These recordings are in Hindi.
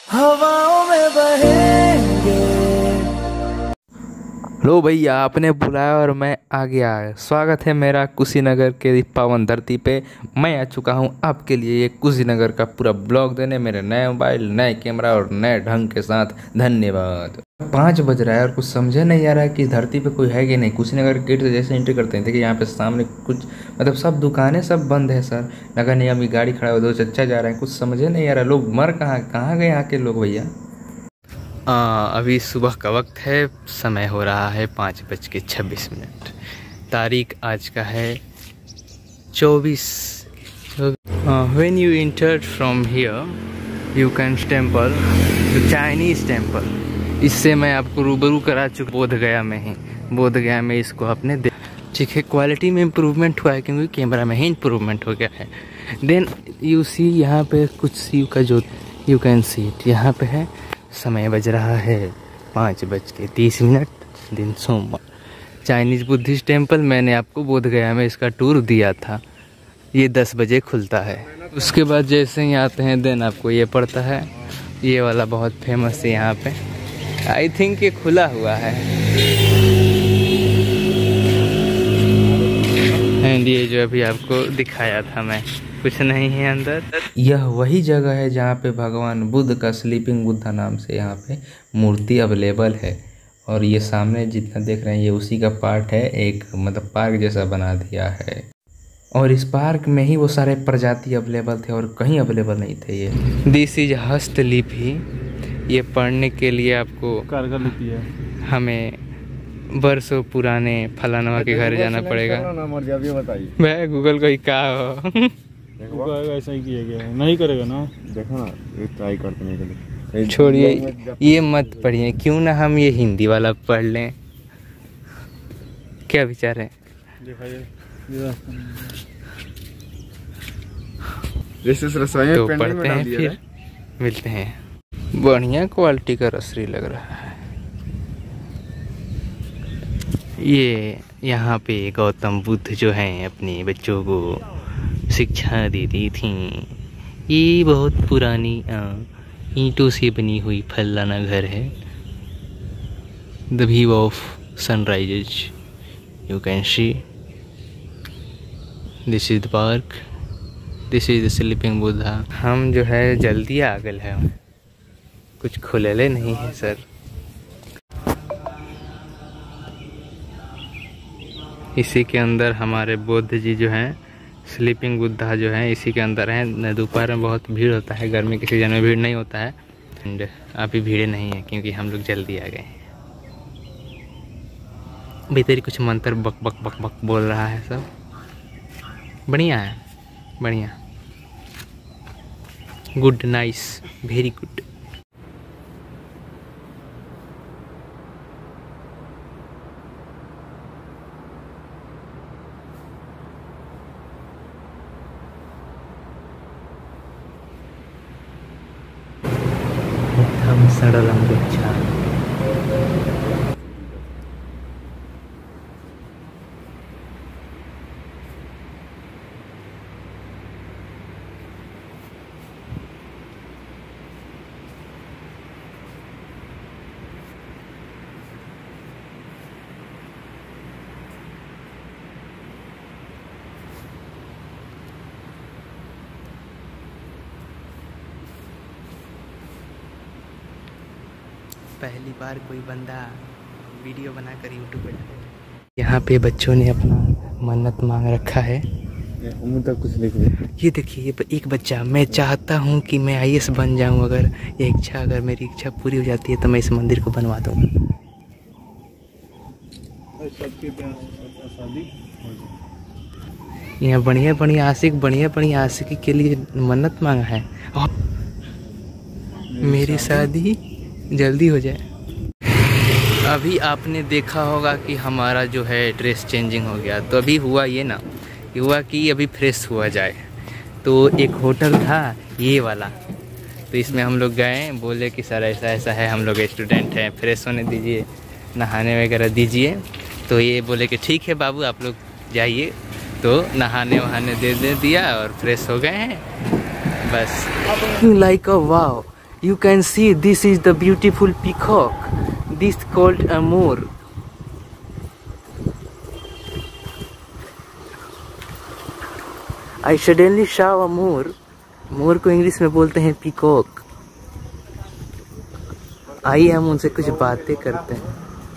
हवाओं में बहेंगे। लो भैया, आपने बुलाया और मैं आ गया। स्वागत है मेरा कुशीनगर के पावन धरती पे। मैं आ चुका हूँ आपके लिए ये कुशीनगर का पूरा ब्लॉग देने, मेरे नए मोबाइल, नए कैमरा और नए ढंग के साथ। धन्यवाद। 5 बज रहा है और कुछ समझे नहीं आ रहा है कि धरती पे कोई है कि नहीं। कुशीनगर गेट से जैसे एंट्री करते हैं, देखिए यहाँ पे सामने कुछ मतलब सब दुकानें सब बंद है सर। नगर निगम की गाड़ी खड़ा हुआ, 2 चच्चा जा रहे हैं, कुछ समझे नहीं आ रहा। लोग मर कहाँ गए यहाँ के लोग भैया। अभी सुबह का वक्त है, समय हो रहा है 5:26। तारीख आज का है 24। When you entered from here you can temple the Chinese temple. इससे मैं आपको रूबरू करा चुका बोधगया में ही। बोधगया में इसको आपने ठीक है, क्वालिटी में इम्प्रूवमेंट हुआ है क्योंकि कैमरा में ही इम्प्रूवमेंट हो गया है। देन यू सी यहाँ पे कुछ सी का जो यू कैन सी इट यहाँ पे है। समय बज रहा है 5:30, दिन सोमवार। चाइनीज बुद्धिस्ट टेम्पल मैंने आपको बोधगया में इसका टूर दिया था। ये 10 बजे खुलता है। उसके बाद जैसे ही आते हैं देन आपको ये पड़ता है, ये वाला बहुत फेमस है यहाँ पे। आई थिंक ये खुला हुआ है। एंड ये जो अभी आपको दिखाया था मैं, कुछ नहीं है अंदर। यह वही जगह है जहाँ पे भगवान बुद्ध का स्लीपिंग बुद्धा नाम से यहाँ पे मूर्ति अवेलेबल है। और ये सामने जितना देख रहे हैं ये उसी का पार्ट है। एक मतलब पार्क जैसा बना दिया है और इस पार्क में ही वो सारे प्रजाति अवेलेबल थे और कहीं अवेलेबल नहीं थे। ये दिस इज हस्तलिपि। ये पढ़ने के लिए आपको कारगर लिपि है। हमें बरसों पुराने फलानवा के घर जाना पड़ेगा। मैं गूगल को ही कहा हो ऐसा ही किया गया है। नहीं करेगा ना, देखो ना, ट्राई करते नहीं करेगा। छोड़िए, ये मत पढ़िए, क्यों ना हम ये हिंदी वाला पढ़ लें। क्या विचार है? तो पढ़ते हैं फिर मिलते हैं। बढ़िया क्वालिटी का रसरी लग रहा है। ये यहाँ पे गौतम बुद्ध जो हैं अपने बच्चों को शिक्षा देती थी। ये बहुत पुरानी ईंटों से बनी हुई फलाना घर है। The view of sunrises you can see. This is the park, this is the sleeping Buddha. हम जो है जल्दी आ गए हैं, कुछ खुलेले नहीं है सर। इसी के अंदर हमारे बुद्ध जी जो हैं, स्लीपिंग बुद्धा जो है इसी के अंदर हैं। दोपहर में बहुत भीड़ होता है, गर्मी के सीजन में भीड़ नहीं होता है। एंड अभी भीड़ नहीं है क्योंकि हम लोग जल्दी आ गए हैं। भीतर कुछ मंत्र बक बक बक बक बोल रहा है सब। बढ़िया है, बढ़िया, गुड, नाइस, वेरी गुड। सरलम गच्छामि। पहली बार कोई बंदा वीडियो बनाकर यूट्यूब पे डालेगा। यहाँ पे बच्चों ने अपना मन्नत मांग रखा है। तक कुछ लिख दे। ये देखिए, एक बच्चा, मैं चाहता हूँ कि मैं IAS बन जाऊँ। अगर ये इच्छा, अगर मेरी इच्छा पूरी हो जाती है तो मैं इस मंदिर को बनवा दूँगा। यहाँ बढ़िया बढ़िया आशिकी के लिए मन्नत मांगा है और मेरी शादी जल्दी हो जाए। अभी आपने देखा होगा कि हमारा जो है ड्रेस चेंजिंग हो गया। तो अभी हुआ ये ना, हुआ कि अभी फ्रेश हुआ जाए। तो एक होटल था ये वाला, तो इसमें हम लोग गए, बोले कि सर ऐसा ऐसा है, हम लोग स्टूडेंट हैं, फ्रेश होने दीजिए, नहाने वगैरह दीजिए। तो ये बोले कि ठीक है बाबू, आप लोग जाइए। तो नहाने वहाने दे दिया और फ्रेश हो गए हैं बस। Like a wow, You can see this is the beautiful peacock. This called a moor. I suddenly saw a moor. मोर को इंग्लिश में बोलते हैं पीकॉक। आइए हम उनसे कुछ बातें करते हैं।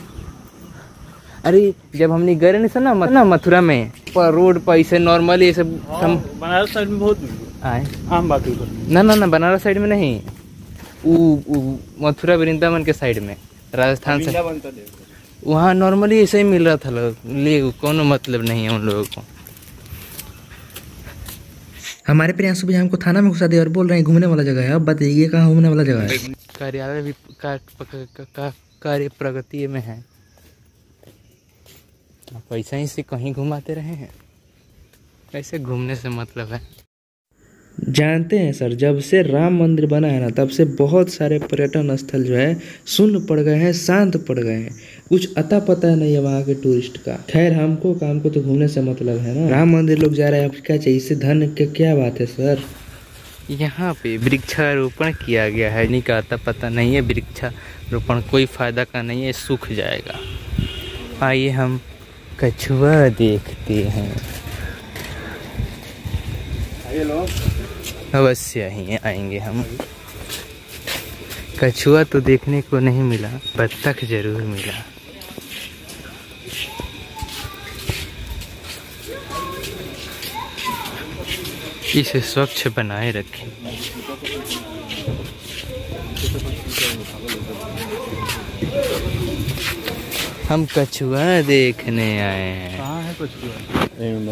अरे जब हमने गए नहीं ना मथुरा में पर रोड पर ऐसे नॉर्मली ऐसे बनारस साइड में बहुत आए आम बात है। ना बनारस साइड में नहीं, मथुरा वृंदावन के साइड में राजस्थान से वहाँ नॉर्मली ऐसे ही मिल रहा था लोग ले, कोनो मतलब नहीं है उन लोगों को। हमारे प्रियांशु भैया हमको थाना में घुसा दिया और बोल रहे हैं घूमने वाला जगह है। अब बताइए कहाँ घूमने वाला जगह है? कार्यालय भी कार्य प्रगति में है। पैसा ही से कहीं घुमाते रहे हैं, ऐसे घूमने से मतलब है। जानते हैं सर, जब से राम मंदिर बना है ना तब से बहुत सारे पर्यटन स्थल जो है शून्य पड़ गए हैं, शांत पड़ गए हैं। कुछ अता पता नहीं है वहाँ के टूरिस्ट का। खैर हमको काम को तो घूमने से मतलब है ना। राम मंदिर लोग जा रहे हैं, अब क्या चाहिए? इससे धन की क्या बात है सर? यहाँ पे वृक्षारोपण किया गया है, नहीं का अता पता नहीं है। वृक्षारोपण कोई फायदा का नहीं है, सूख जाएगा। आइए हम कछुआ देखते हैं। अवश्य ही आएंगे हम। कछुआ तो देखने को नहीं मिला, बत्तख जरूर मिला। इसे स्वच्छ बनाए रखें। हम कछुआ देखने आए हैं। कहाँ है कछुआ?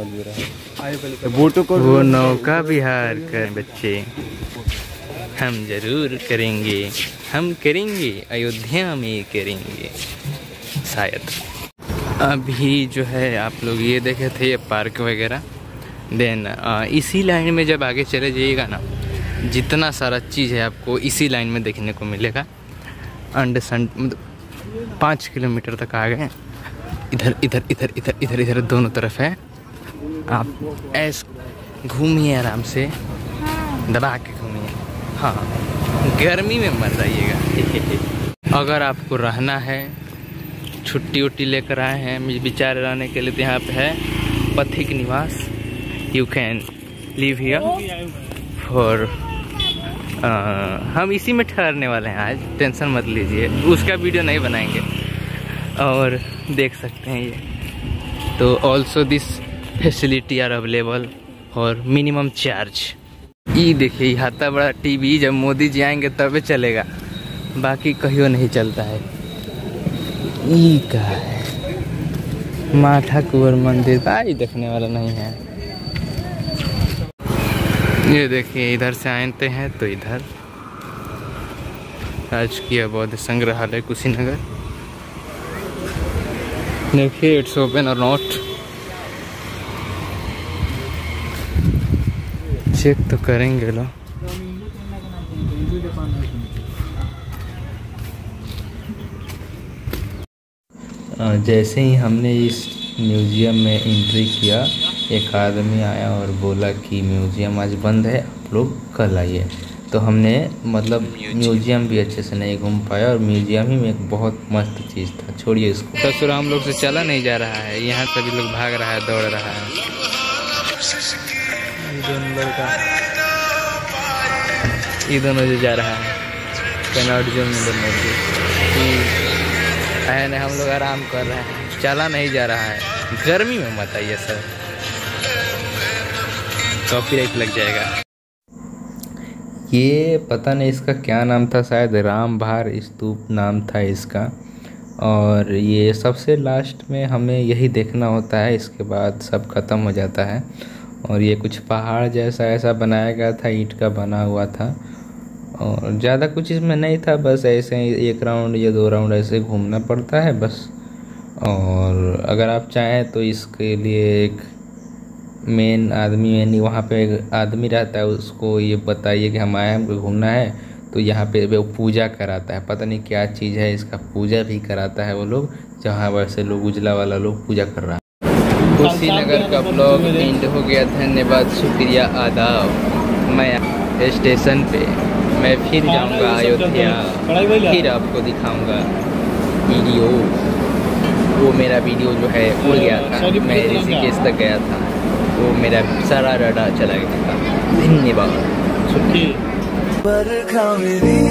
वो नौका विहार कर बच्चे हम जरूर करेंगे, हम करेंगे, अयोध्या में करेंगे शायद। अभी जो है आप लोग ये देखे थे ये पार्क वगैरह। देन इसी लाइन में जब आगे चले जाइएगा ना, जितना सारा चीज़ है आपको इसी लाइन में देखने को मिलेगा। अंडर 5 किलोमीटर तक आ गए। इधर इधर इधर इधर इधर इधर दोनों तरफ है। आप ऐसे घूमिए आराम से, दबा के घूमिए। हाँ, गर्मी में मत आइएगा। अगर आपको रहना है, छुट्टी उट्टी लेकर आए हैं विचार रहने के लिए, तो यहाँ पे है Pathik Niwas. You can live here for. हम इसी में ठहरने वाले हैं आज, टेंशन मत लीजिए। उसका वीडियो नहीं बनाएंगे। और देख सकते हैं ये तो also this facility are available और मिनिमम चार्ज। ये देखिए हाथा बड़ा टीवी, जब मोदी जी आएंगे तभी चलेगा, बाकी कहीं नहीं चलता है। ये क्या है? माठा कुंवर मंदिर भाई देखने वाला नहीं है। ये देखिए इधर से आते हैं तो इधर राजकीय बौद्ध संग्रहालय कुशीनगर। देखिए इट्स ओपन और नॉट, चेक तो करेंगे लोग। जैसे ही हमने इस म्यूज़ियम में एंट्री किया, एक आदमी आया और बोला कि म्यूज़ियम आज बंद है, आप लोग कल आइए। तो हमने मतलब म्यूज़ियम भी अच्छे से नहीं घूम पाया, और म्यूज़ियम ही में एक बहुत मस्त चीज़ था। छोड़िए इसको। ससुर हम लोग से चला नहीं जा रहा है, यहाँ सभी लोग भाग रहा है, दौड़ रहा है। ये दोनों जो जा रहा है अर्जुन है, हम लोग आराम कर रहे हैं, चला नहीं जा रहा है। गर्मी में मत आइए सर, कॉपीराइट लग जाएगा। ये पता नहीं इसका क्या नाम था, शायद राम भार स्तूप नाम था इसका। और ये सबसे लास्ट में हमें यही देखना होता है, इसके बाद सब ख़त्म हो जाता है। और ये कुछ पहाड़ जैसा ऐसा बनाया गया था, ईंट का बना हुआ था, और ज़्यादा कुछ इसमें नहीं था, बस ऐसे ही 1 राउंड या 2 राउंड ऐसे घूमना पड़ता है बस। और अगर आप चाहें तो इसके लिए एक मेन आदमी वहाँ पे एक आदमी रहता है, उसको ये बताइए कि हम आए हैं, हमको घूमना है, तो यहाँ पे वो पूजा कराता है। पता नहीं क्या चीज़ है, इसका पूजा भी कराता है वो लोग, जहाँ वैसे लोग उजला वाला लोग पूजा कर रहा है। कुशीनगर का ब्लॉग एंड हो गया। धन्यवाद, शुक्रिया, आदाब। मैं स्टेशन पे मैं फिर जाऊंगा अयोध्या, फिर आपको दिखाऊंगा वीडियो। वो मेरा वीडियो जो है उड़ गया था, मैं ऋषिकेश तक गया था, वो मेरा सारा डाटा चला गया था। धन्यवाद। बरखा मेरी